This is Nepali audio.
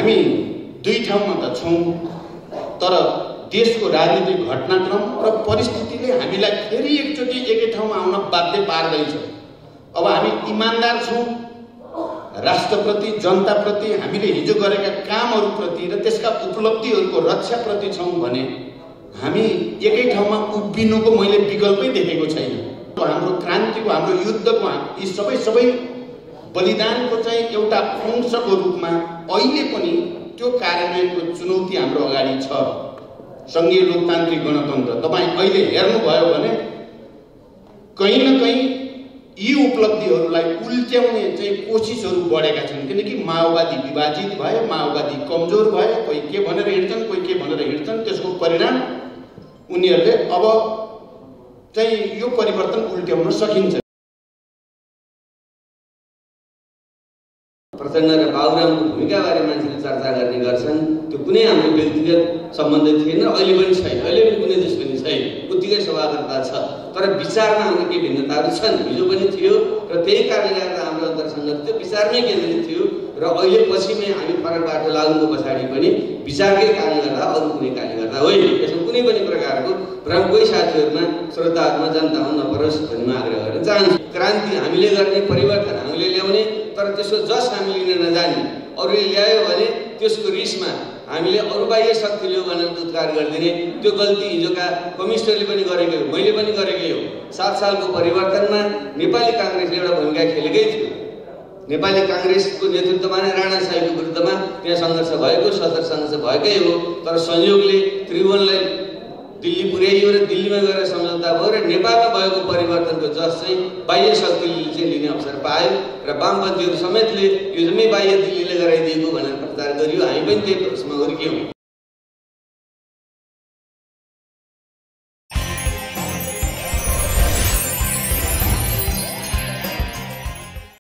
हामी दुई ठाउँमा त छौँ, तर देशको राजनीतिक घटनाक्रम र परिस्थितिले हामीलाई फेरि एकचोटि एकै ठाउँमा आउन बाध्य पार्दैछ। अब हामी इमान्दार छौँ राष्ट्रप्रति, जनताप्रति, हामीले हिजो गरेका कामहरूप्रति र त्यसका उपलब्धिहरूको रक्षाप्रति छौँ भने हामी एकै ठाउँमा उभिनुको मैले विकल्पै देखेको छैन। हाम्रो क्रान्तिको, हाम्रो युद्धको यी सबै बलिदानको चाहिँ एउटा अंशको रूपमा अहिले पनि त्यो कार्यान्वयनको चुनौती हाम्रो अगाडि छ। संघीय लोकतान्त्रिक गणतन्त्र तपाईँ अहिले हेर्नुभयो भने कहीँ न कहीँ यी उपलब्धिहरूलाई उल्ट्याउने चाहिँ कोसिसहरू बढेका छन्, किनकि माओवादी विभाजित भए, माओवादी कमजोर भए, कोही के भनेर हिँड्छन्, कोही के भनेर हिँड्छन्। त्यसको परिणाम उनीहरूले अब चाहिँ यो परिवर्तन उल्ट्याउन सकिन्छ। प्रचण्ड र बाबुरामको भूमिकाबारे मान्छेले चर्चा गर्ने गर्छन्। त्यो कुनै हाम्रो व्यक्तिगत सम्बन्ध थिएन, अहिले पनि छैन, अहिले पनि कुनै दुश्मनी छैन, उत्तिकै सौहार्दता छ। तर विचारमा हाम्रो केही भिन्नताहरू छन्, हिजो पनि थियो र त्यही कारणले गर्दा हाम्रो अन्तरसङ्घर्ष त्यो विचारमै केन्द्रित थियो र अहिले पछिमै हामी फरक बाटो लाग्नुको पछाडि पनि विचारकै कारणले गर्दा, अरू कुनै कारणले गर्दा होइन। यसमा कुनै पनि प्रकारको भ्रम कोही साथीहरूमा, श्रोताहरूमा, जनतामा नपरोस् भन्ने म आग्रह गर्न चाहन्छु। क्रान्ति हामीले गर्ने, परिवर्तन हामीले ल्याउने, तर त्यसको जस हामीले लिन नजाने, अरूले ल्यायो भने त्यसको रिसमा हामीले अरू बाह्य शक्ति ल्यायो भनेर दुत्कार गरिदिने, त्यो गल्ती हिजोका कम्युनिस्टहरूले पनि गरेकै हो, मैले पनि गरेकै हो। 7 सालको परिवर्तनमा नेपाली काङ्ग्रेसले एउटा भूमिका खेलेकै थियो। नेपाली काङ्ग्रेसको नेतृत्वमा नै राणा साहेबको विरुद्धमा त्यहाँ सङ्घर्ष भएको, सशस्त्र सङ्घर्ष भएकै हो। तर संयोगले त्रिभुवनलाई दिल्ली पुर्याइयो र दिल्लीमा गएर सम्झौता भयो र नेपालमा भएको परिवर्तनको जस चाहिँ बाह्य शक्तिले चाहिँ लिने अवसर पायो र वामपन्थीहरू समेतले यो जम्मै बाह्य दिल्लीले गराइदिएको भनेर प्रचार गरियो। हामी पनि त्यही प्रश्नमा हुर्क्यौँ।